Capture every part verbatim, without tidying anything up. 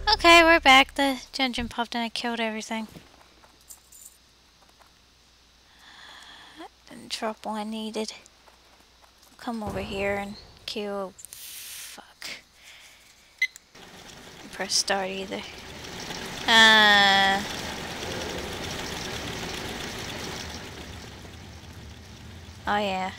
Okay, we're back. The dungeon popped and I killed everything. Didn't drop what I needed. Come over here and kill. Fuck. Didn't press start either. Uh. Oh yeah.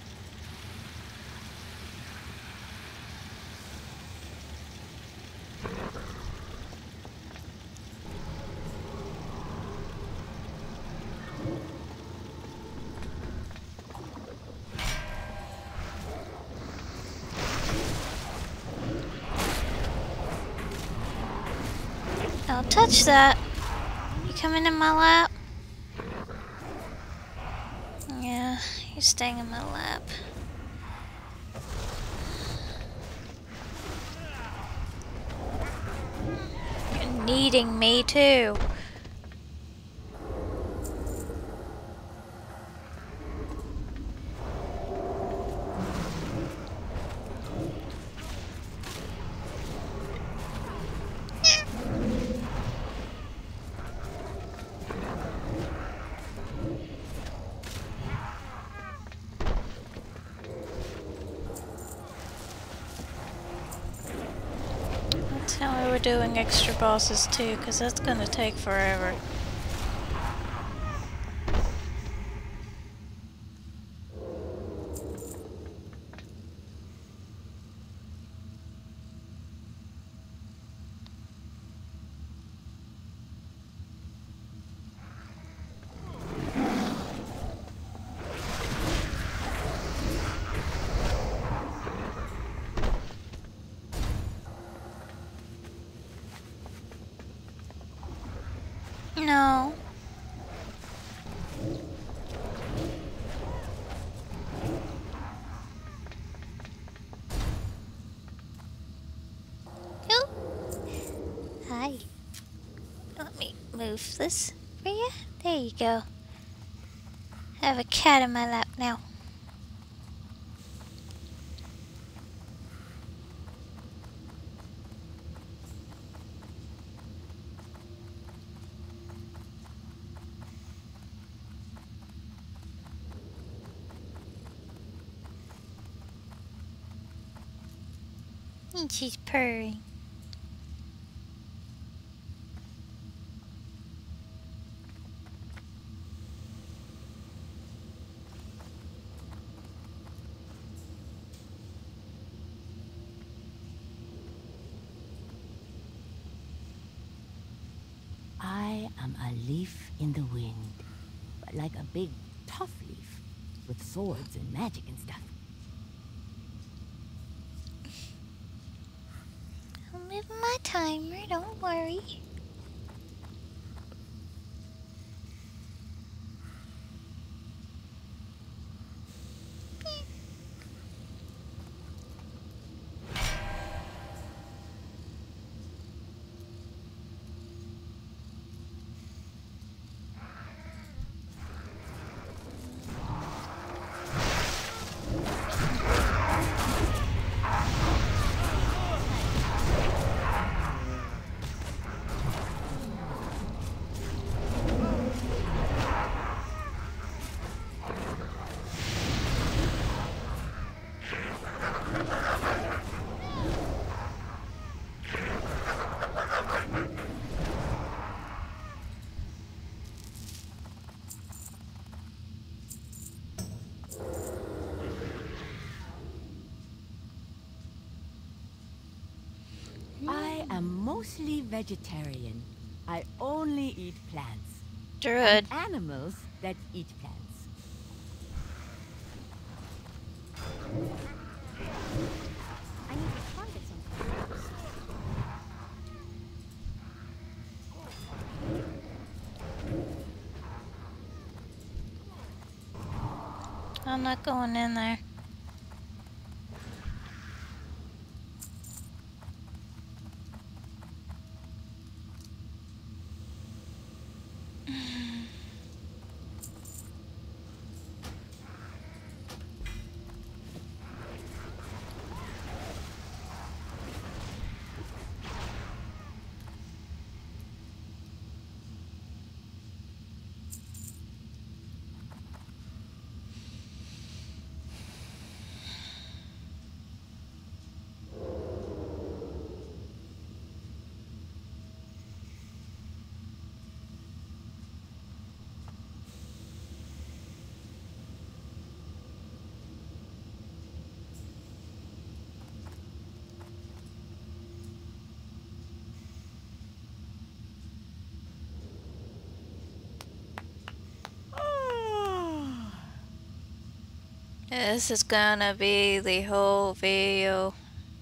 Don't touch that. You coming in my lap? Yeah, you're staying in my lap. You're needing me too. Tell me we're doing extra bosses too, because that's gonna take forever. No. Oh. Hi. Let me move this for you. There you go. I have a cat in my lap now. And she's purring. I am a leaf in the wind, but like a big, tough leaf with swords and magic and stuff. I'm moving my timer, don't worry. I am mostly vegetarian. I only eat plants. Druid. And animals that eat plants. I need to target something first. I'm not going in there. This is gonna be the whole video.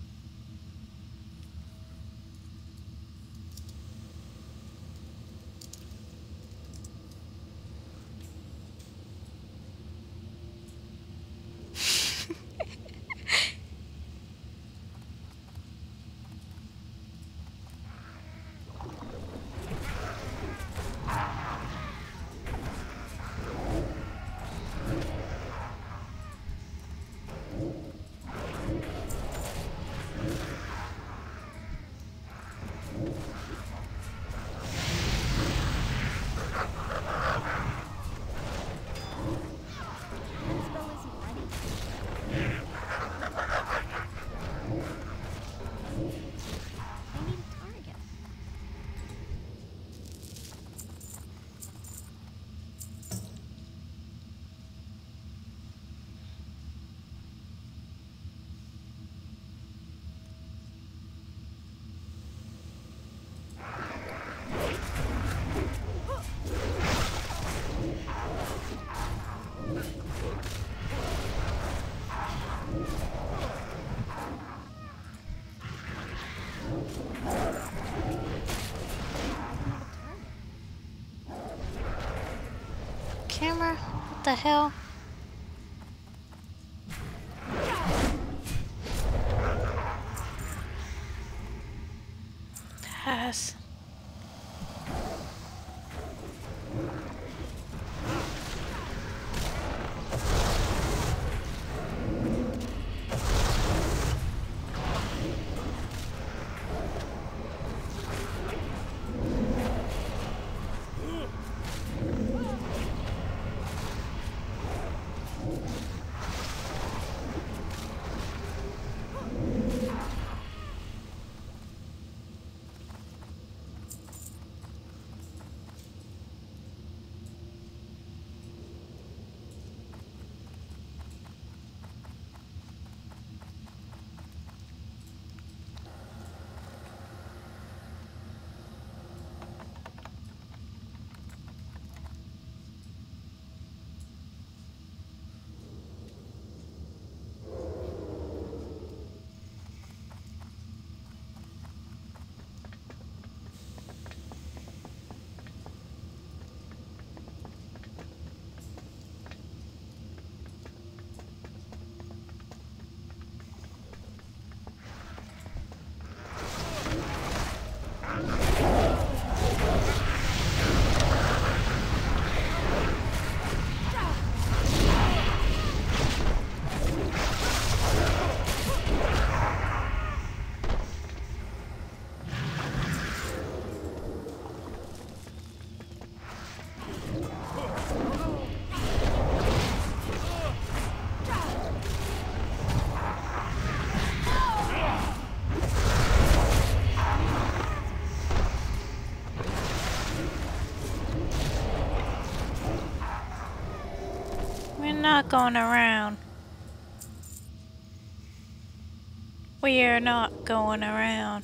Camera? What the hell? Pass. We're not going around. We are not going around.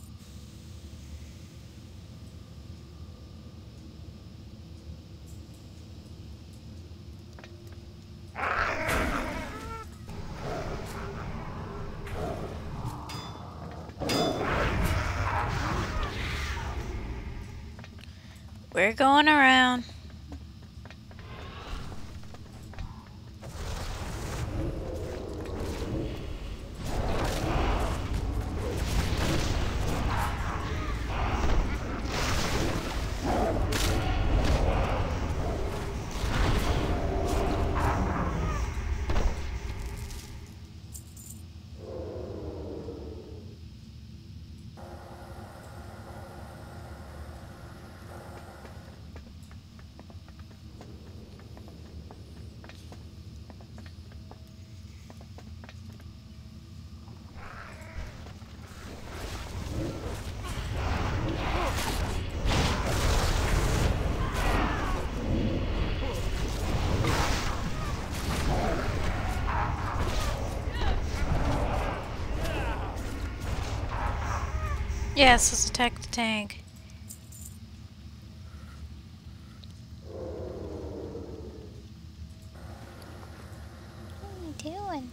We're going around. Yes, let's attack the tank. doing?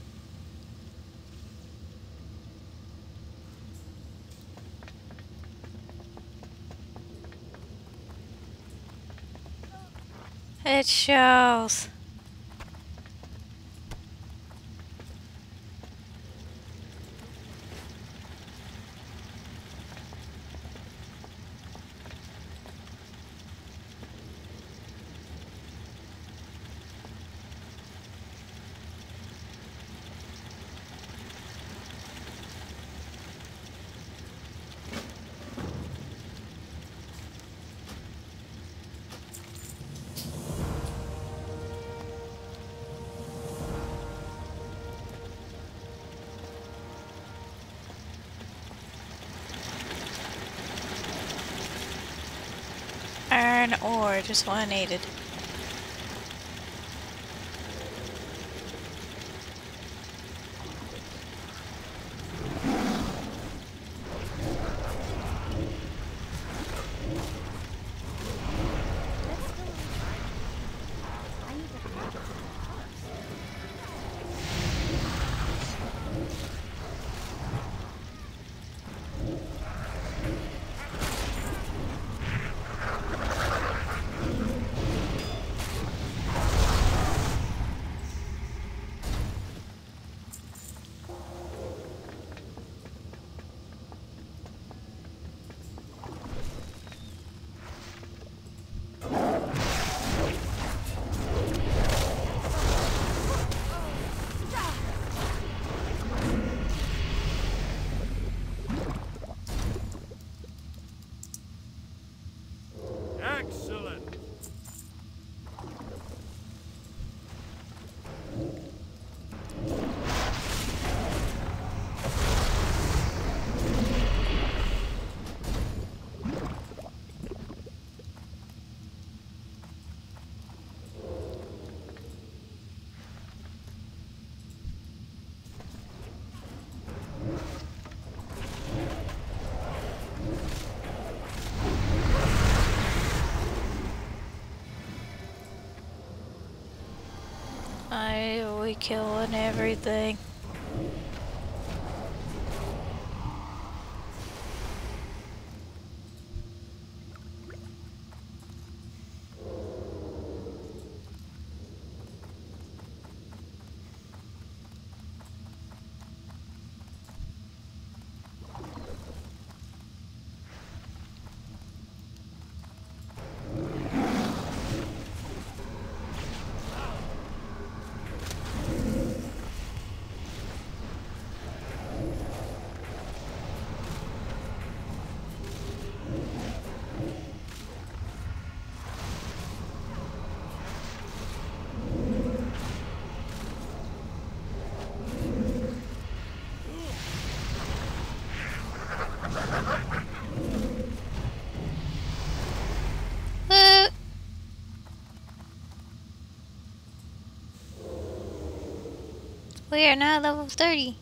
It shows. Iron ore, just what I needed. Excellent. I we killing everything. Woo! We are now level thirty.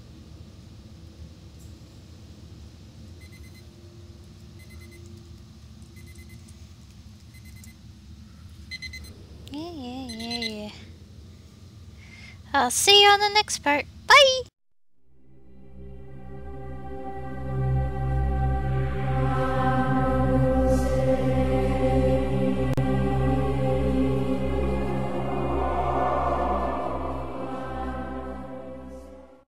Yeah, yeah, yeah, yeah. I'll see you on the next part.